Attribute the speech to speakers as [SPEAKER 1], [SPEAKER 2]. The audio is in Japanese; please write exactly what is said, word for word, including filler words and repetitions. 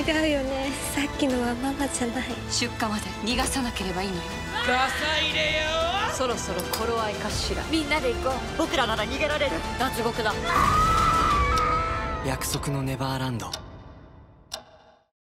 [SPEAKER 1] 違うよね。さっきのはママじゃない。
[SPEAKER 2] 出荷まで逃がさなければいいのよ。
[SPEAKER 3] ガサ入れよ。
[SPEAKER 2] そろそろ頃合いかしら。
[SPEAKER 4] みんなで行こう。僕らなら逃げられる。
[SPEAKER 2] 脱獄だ。
[SPEAKER 5] 約束のネバーランド。